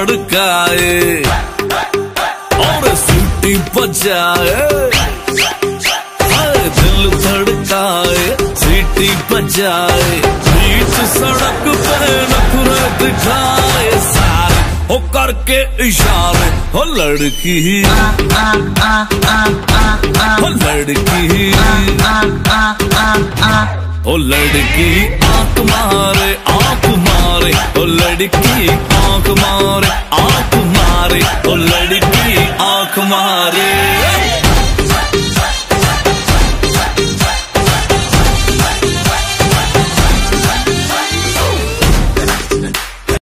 धड़काए और सीटी बजाए, दिल धड़काए सीटी बजाए, बीच सड़क पे नखरे दिखाए सारे हो करके इशारे। हो लड़की हो लड़की ओ लड़की आंख मारे आंख मारे, ओ लड़की आंख मारे आंख मारे, ओ लड़की आंख मारे।